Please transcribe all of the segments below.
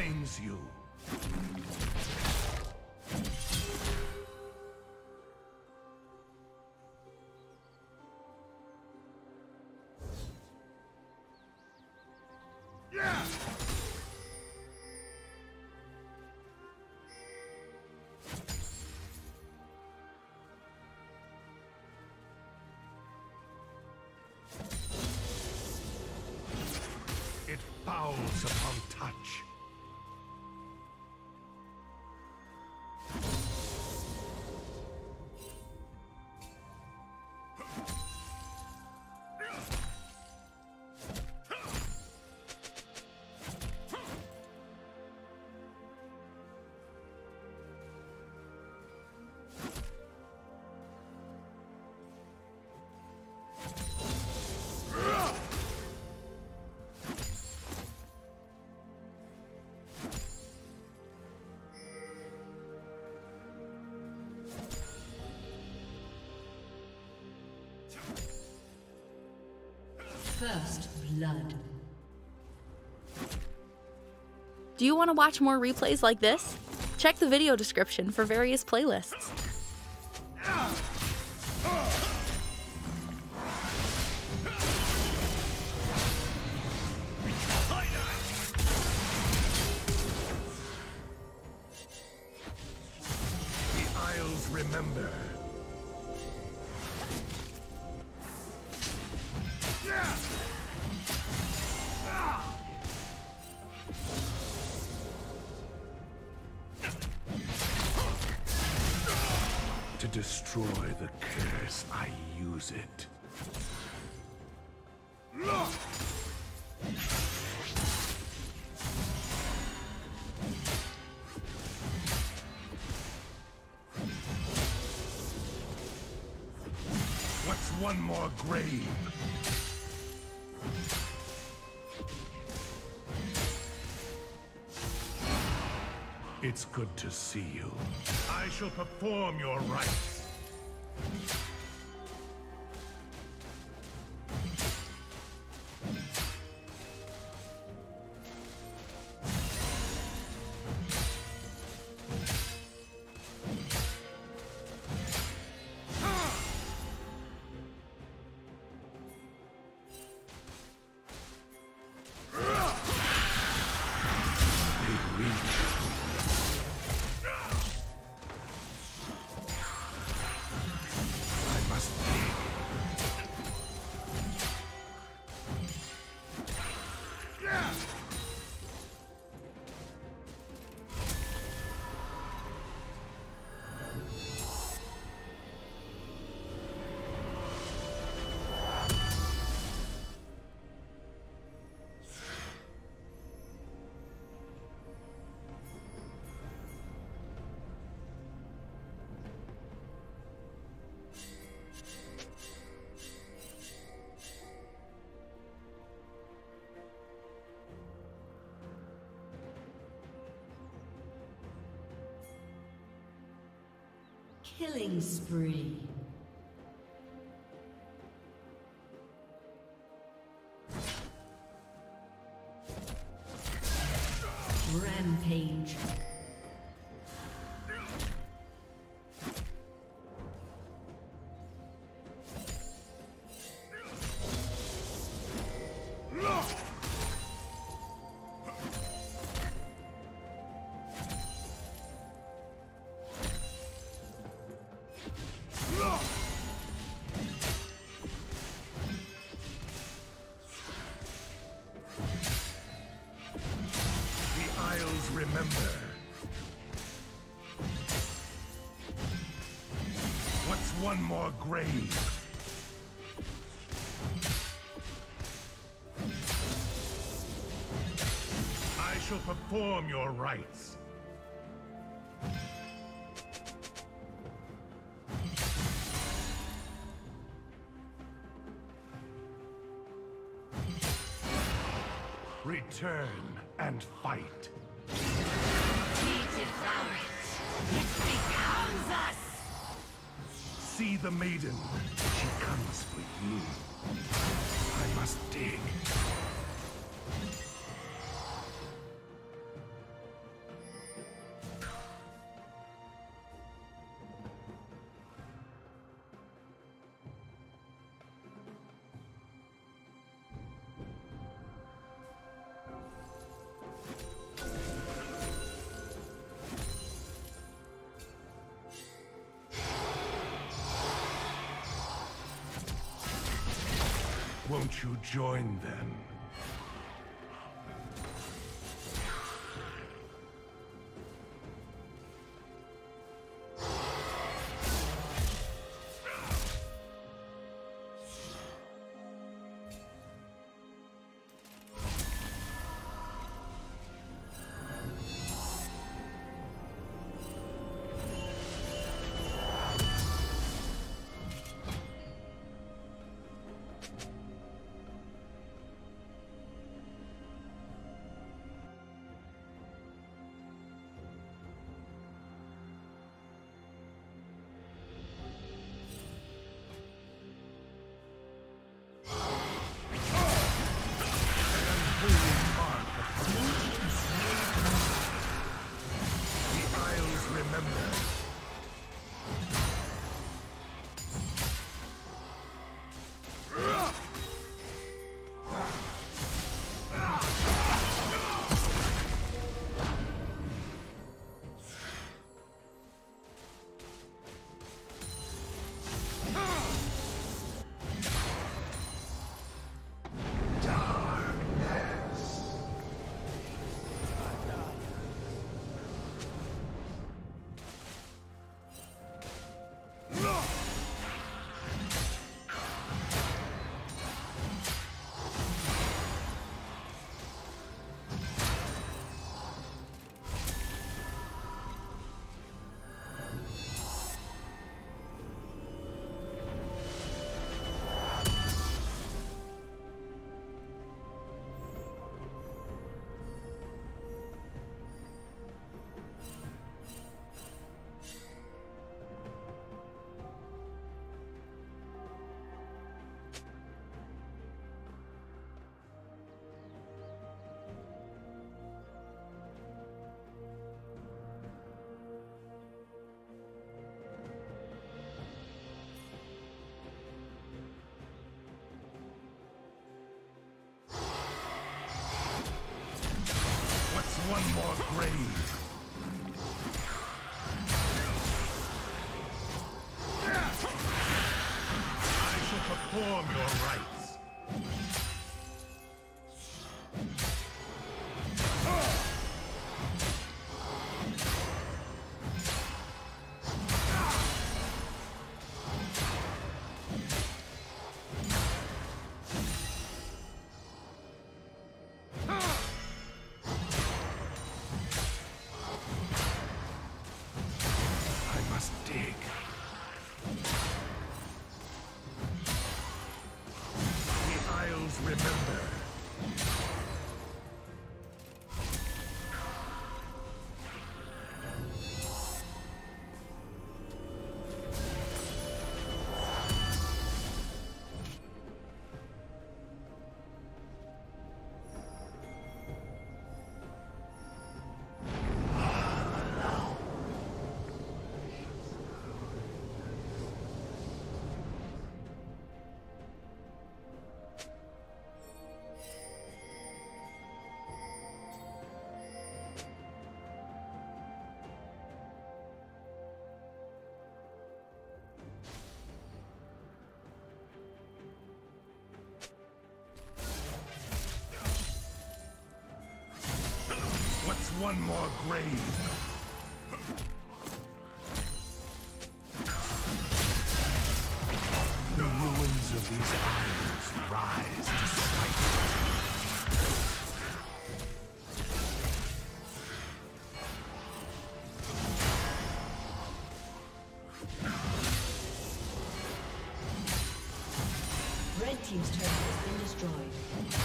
claims you. It fouls upon touch. First blood. Do you want to watch more replays like this? Check the video description for various playlists. The Isles remember. To destroy the curse, I use it. What's one more grave? It's good to see you. I shall perform your rites. Killing spree. Rampage. Remember. What's one more grave? I shall perform your rites. Return and fight. We devour it. It becomes us. See the maiden. She comes for you. I must dig. Won't you join them? One more grave. I shall perform your rites. One more grave. The ruins of these islands rise to sight. Red team's turret has been destroyed.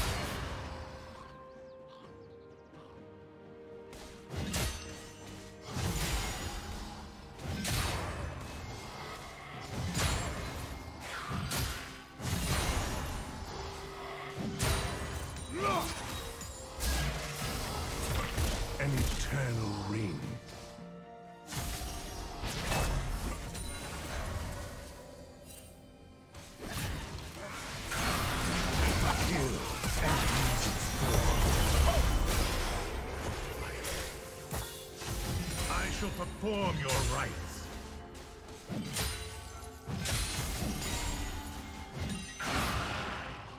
An eternal ring. I shall perform your rites.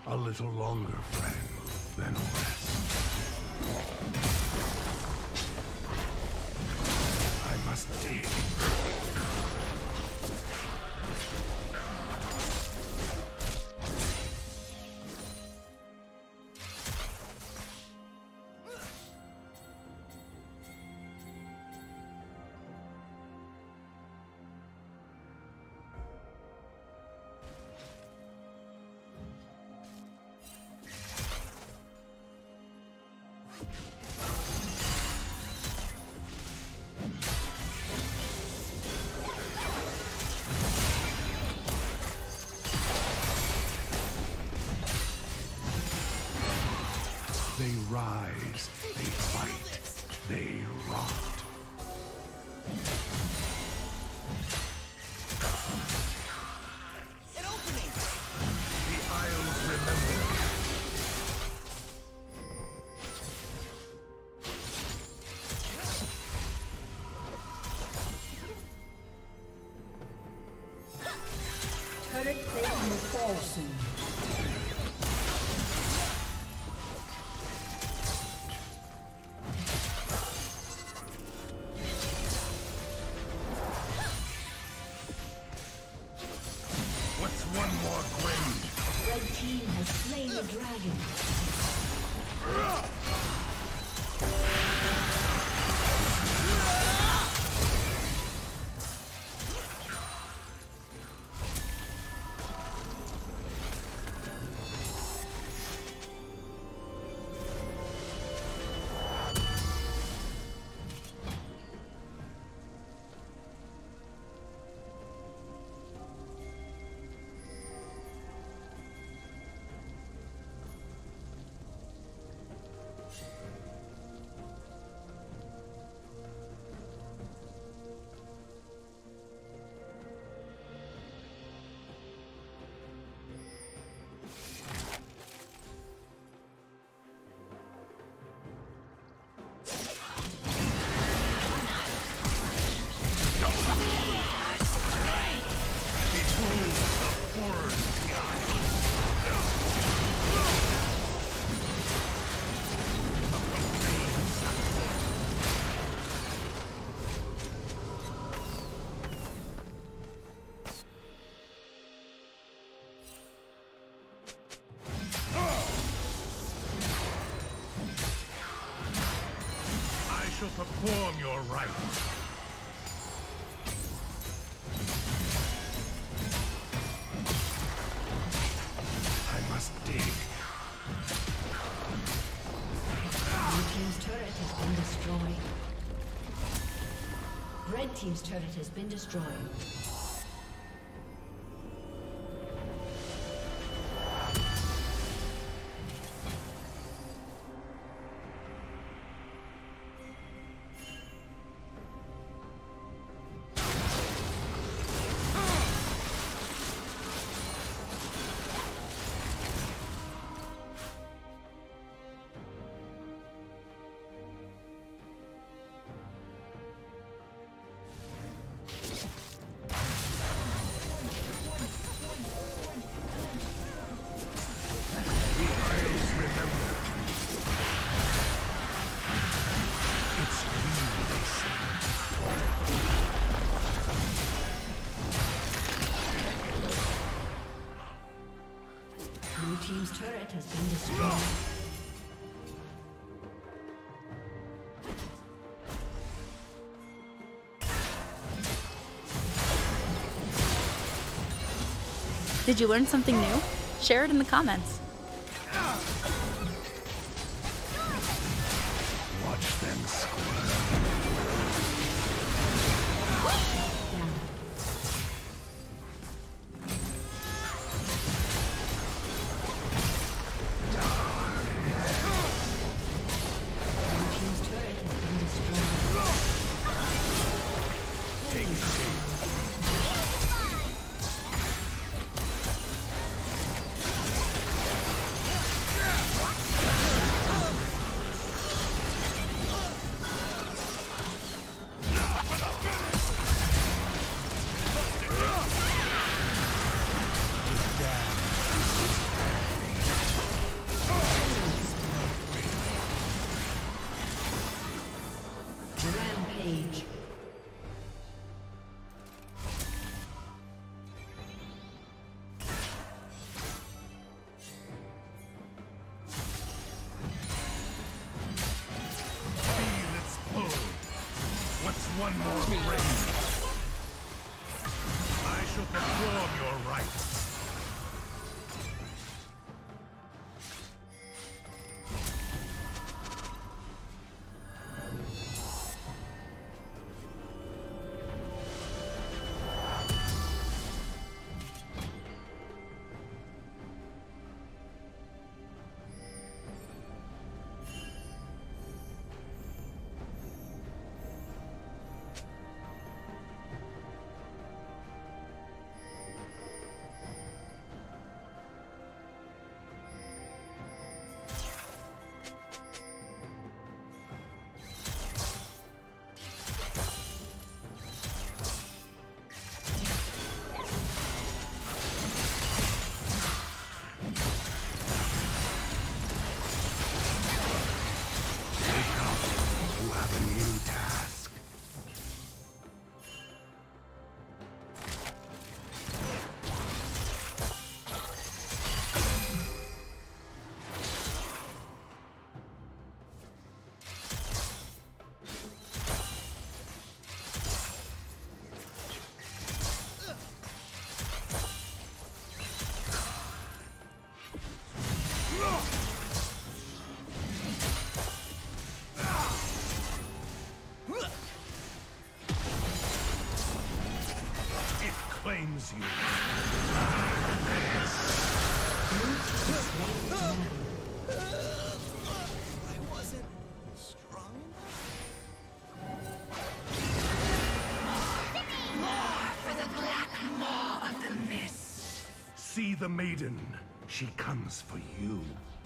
A little longer, friend, then rest. I must dig. They rise, they fight, they rot. An opening! The Isles remember. Turret plate will fall soon. What's one more grave? Red team has slain the dragon. I shall perform your rites. I must dig. Blue team's turret has been destroyed. Red team's turret has been destroyed. Blue team's turret has been destroyed. Did you learn something new? Share it in the comments. Watch them squirm. Rampage. Feel its pull. What's one more ring? I shall perform your rites. Claims you. I wasn't strong More for the black maw of the mist. See the maiden. She comes for you.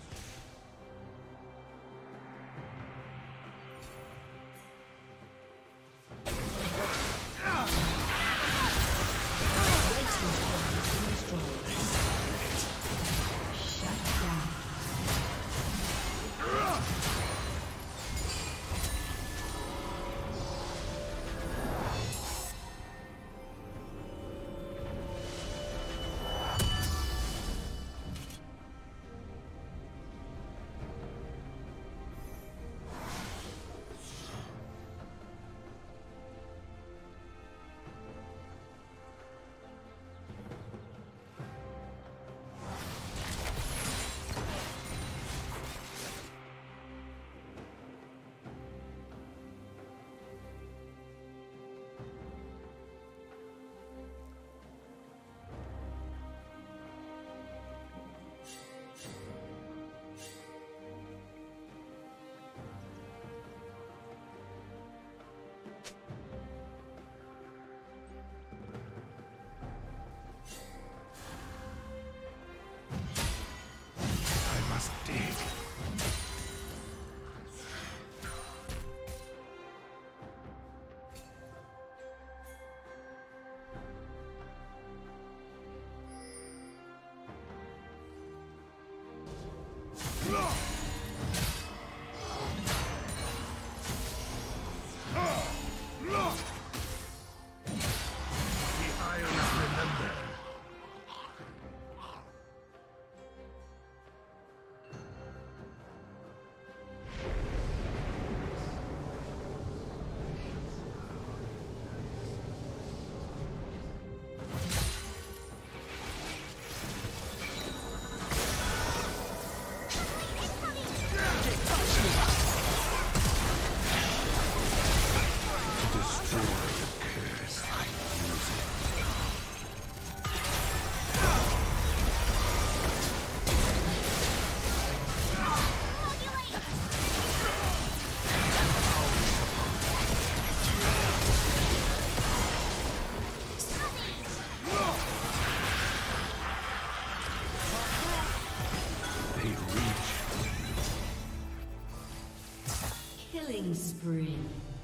Killing spree.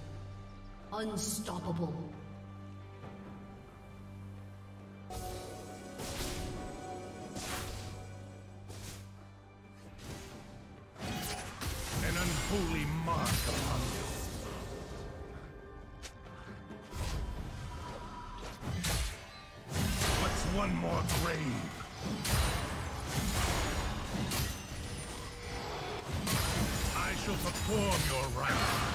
Unstoppable. An unholy mark upon you. one more grave? I shall perform your rites.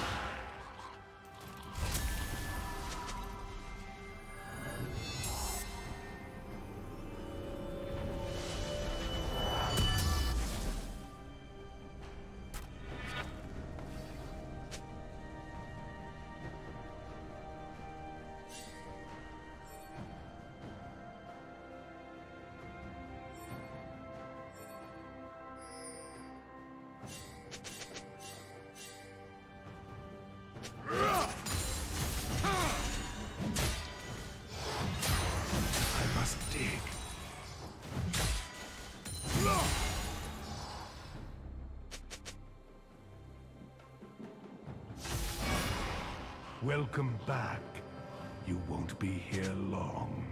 Welcome back. You won't be here long.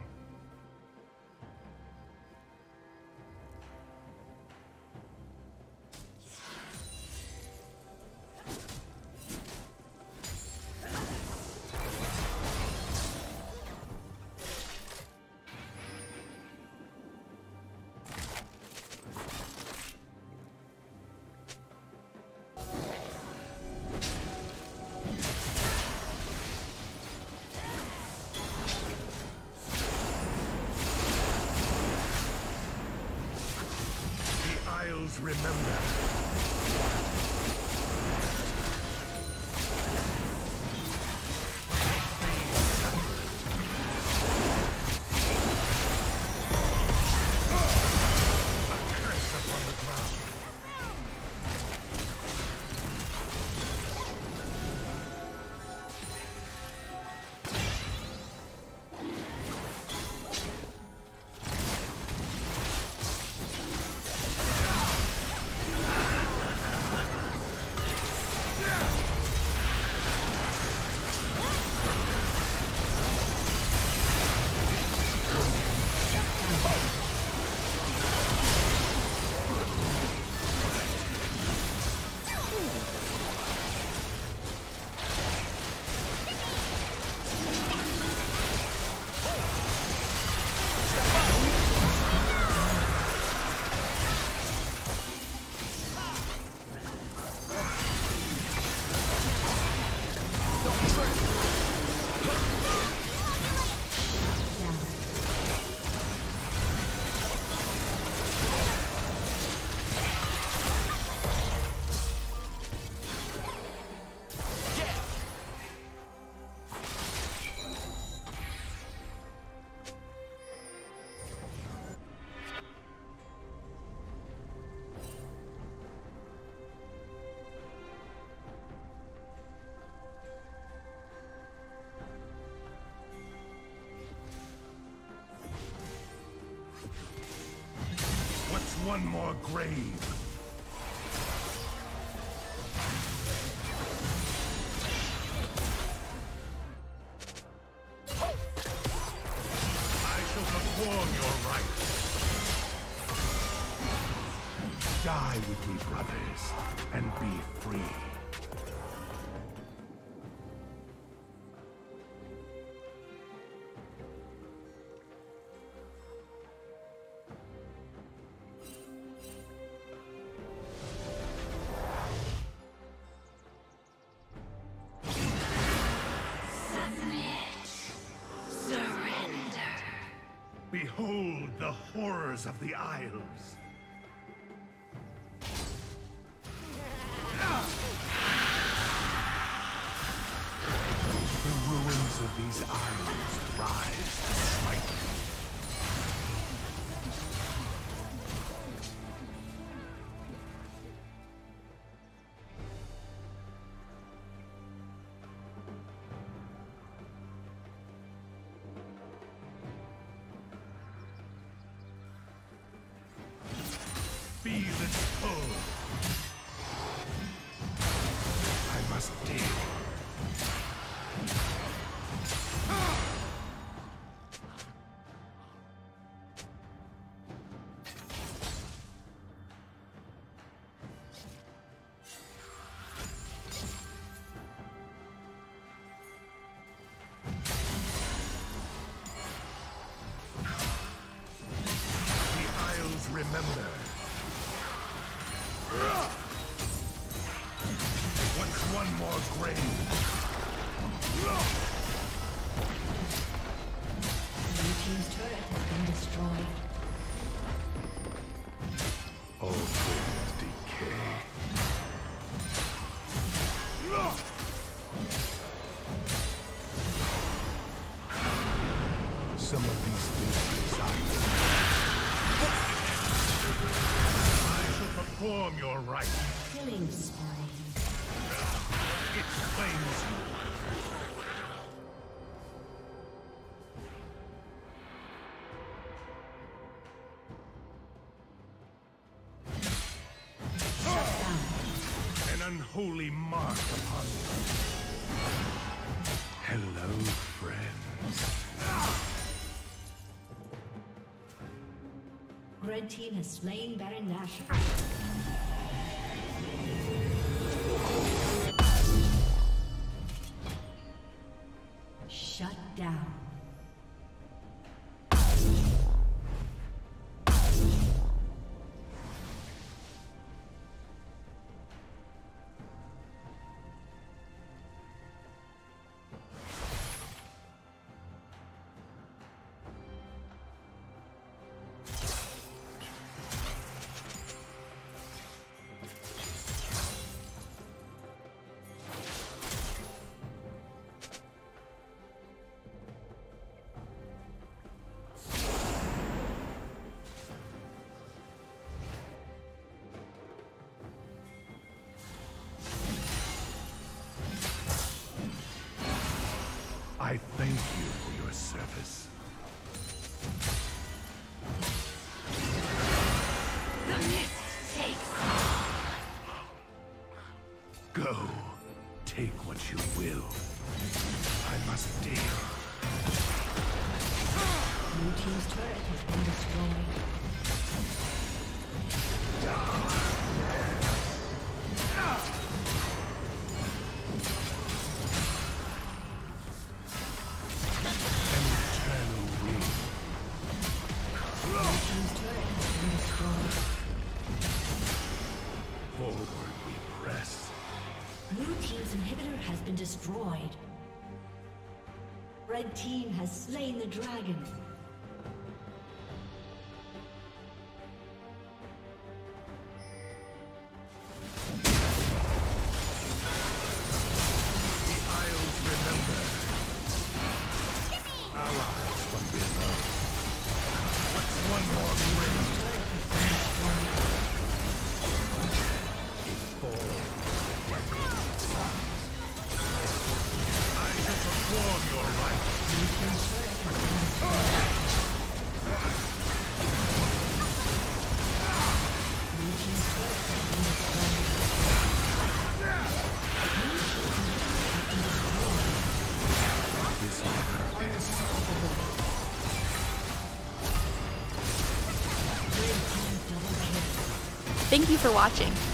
Remember. One more grave. I shall perform your rites. Die with me, brothers, and be free. Behold the horrors of the Isles. The ruins of these isles rise to smite me. some of these things I shall perform your rites. Killing spree. It claims you. An unholy mark upon you. Hello, friends. Red team has slain Baron Nashor. Shut down. I thank you for your service. The mist takes. Go. Take what you will. I must deal. Blue team's turret has been destroyed. Forward we press. Blue team's inhibitor has been destroyed. Red team has slain the dragon. The Isles remember. Allies from below. What's one more ring? I shall perform your rites. Thank you for watching.